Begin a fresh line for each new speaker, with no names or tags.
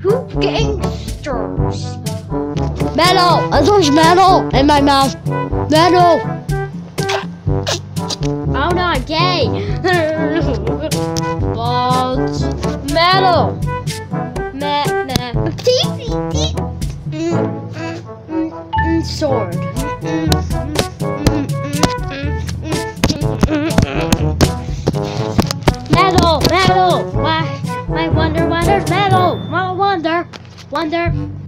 Who gangsters?
Metal! There's metal in my mouth. Metal!
Oh no, I'm gay.
Balls. Metal!
Sword.
Metal! Metal! Why? I wonder why there's metal! Wonder!